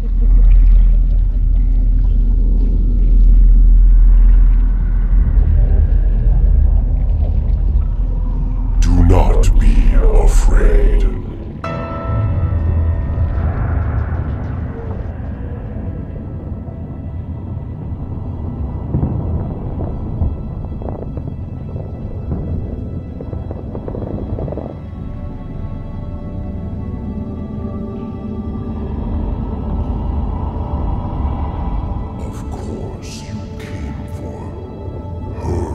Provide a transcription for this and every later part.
Do not be afraid. Of course you came for her.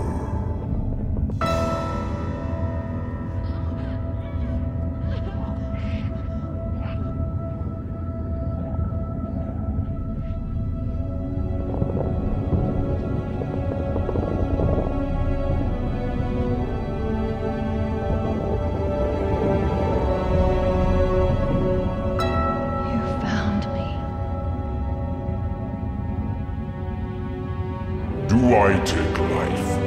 You found me. Do I take life?